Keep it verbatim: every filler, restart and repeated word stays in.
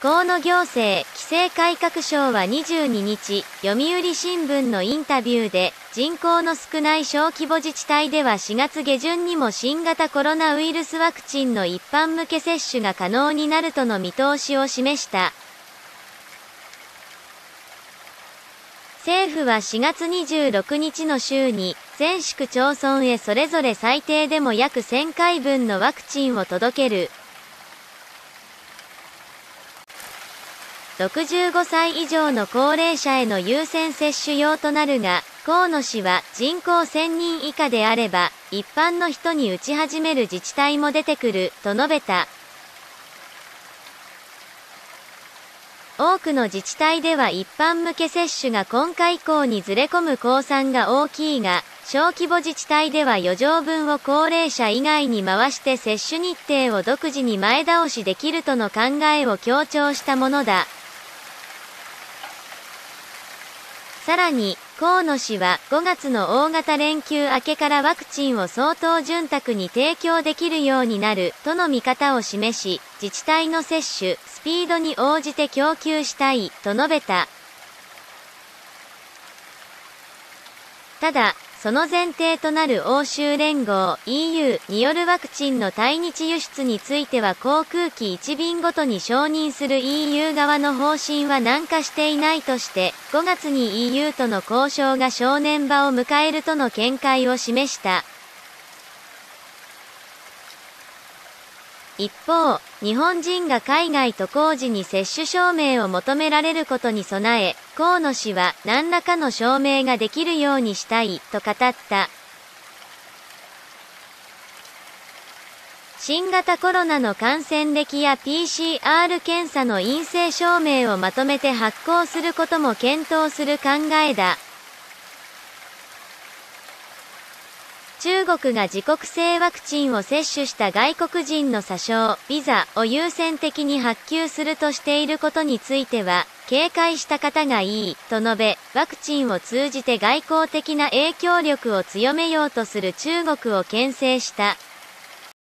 河野行政規制改革省はにじゅうににち、読売新聞のインタビューで、人口の少ない小規模自治体ではしがつげじゅんにも新型コロナウイルスワクチンの一般向け接種が可能になるとの見通しを示した。政府はしがつにじゅうろくにちの週に、全市区町村へそれぞれ最低でも約せんかいぶんのワクチンを届ける。ろくじゅうごさい以上の高齢者への優先接種用となるが、河野氏は人口せんにん以下であれば、一般の人に打ち始める自治体も出てくる、と述べた。多くの自治体では一般向け接種が今回以降にずれ込む公算が大きいが、小規模自治体では余剰分を高齢者以外に回して接種日程を独自に前倒しできるとの考えを強調したものだ。さらに、河野氏はごがつの大型連休明けからワクチンを相当潤沢に提供できるようになるとの見方を示し、自治体の接種スピードに応じて供給したいと述べた。ただ、その前提となる欧州連合 イーユー によるワクチンの対日輸出については航空機いちびんごとに承認する イーユー 側の方針は軟化していないとして、ごがつに イーユー との交渉が正念場を迎えるとの見解を示した。一方、日本人が海外渡航時に接種証明を求められることに備え、河野氏は何らかの証明ができるようにしたいと語った。新型コロナの感染歴や ピーシーアール 検査の陰性証明をまとめて発行することも検討する考えだ。中国が自国製ワクチンを接種した外国人の査証、ビザを優先的に発給するとしていることについては、警戒した方がいい、と述べ、ワクチンを通じて外交的な影響力を強めようとする中国を牽制した。